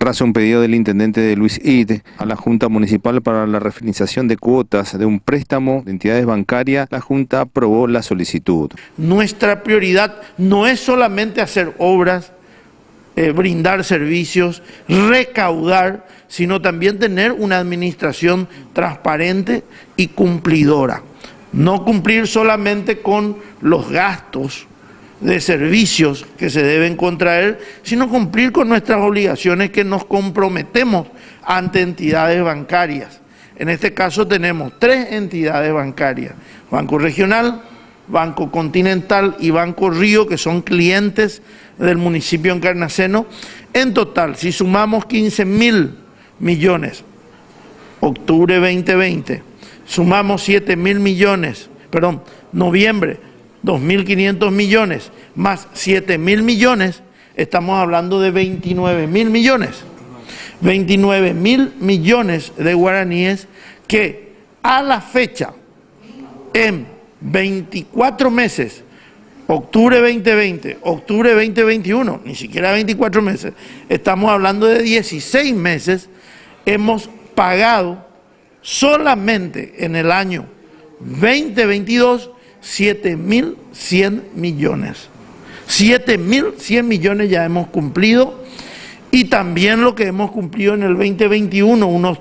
Tras un pedido del intendente de Luis Id a la Junta Municipal para la refinanciación de cuotas de un préstamo de entidades bancarias, la Junta aprobó la solicitud. Nuestra prioridad no es solamente hacer obras, brindar servicios, recaudar, sino también tener una administración transparente y cumplidora. No cumplir solamente con los gastos de servicios que se deben contraer, sino cumplir con nuestras obligaciones que nos comprometemos ante entidades bancarias. En este caso tenemos 3 entidades bancarias: Banco Regional, Banco Continental y Banco Río, que son clientes del municipio encarnaceno. En total, si sumamos 15.000 millones, octubre 2020, sumamos 7.000 millones, noviembre, 2.500 millones, más 7.000 millones, estamos hablando de 29.000 millones. 29.000 millones de guaraníes que a la fecha, en 24 meses, octubre 2020, octubre 2021, ni siquiera 24 meses, estamos hablando de 16 meses, hemos pagado solamente en el año 2022 7.100 millones. 7.100 millones ya hemos cumplido, y también lo que hemos cumplido en el 2021, unos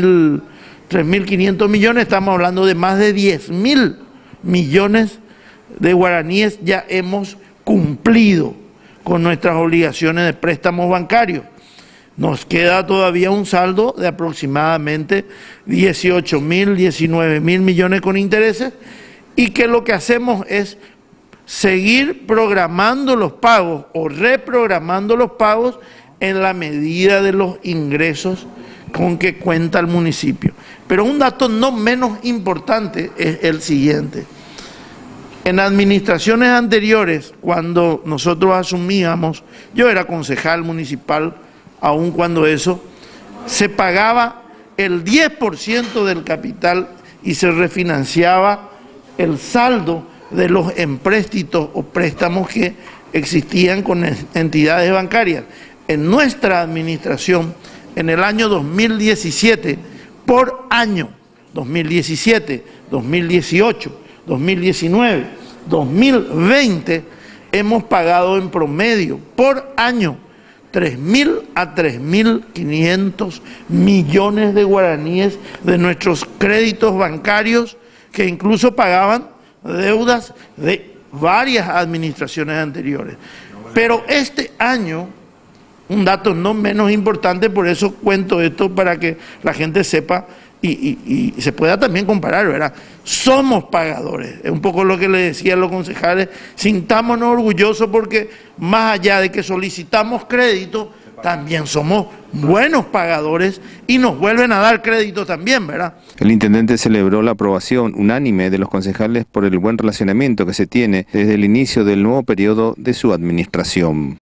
3.500 millones, estamos hablando de más de 10.000 millones de guaraníes ya hemos cumplido con nuestras obligaciones de préstamos bancarios. Nos queda todavía un saldo de aproximadamente 18.000, 19.000 millones con intereses, y que lo que hacemos es seguir programando los pagos o reprogramando los pagos en la medida de los ingresos con que cuenta el municipio. Pero un dato no menos importante es el siguiente. En administraciones anteriores, cuando nosotros asumíamos, yo era concejal municipal, aun cuando eso, se pagaba el 10% del capital y se refinanciaba el saldo de los empréstitos o préstamos que existían con entidades bancarias. En nuestra administración, en el año 2017, por año, 2017, 2018, 2019, 2020, hemos pagado en promedio por año 3.000 a 3.500 millones de guaraníes de nuestros créditos bancarios, que incluso pagaban deudas de varias administraciones anteriores. Pero este año, un dato no menos importante, por eso cuento esto para que la gente sepa y se pueda también comparar, ¿verdad? Somos pagadores, es un poco lo que le decía a los concejales, sintámonos orgullosos porque más allá de que solicitamos crédito, también somos buenos pagadores y nos vuelven a dar crédito también, ¿verdad? El intendente celebró la aprobación unánime de los concejales por el buen relacionamiento que se tiene desde el inicio del nuevo periodo de su administración.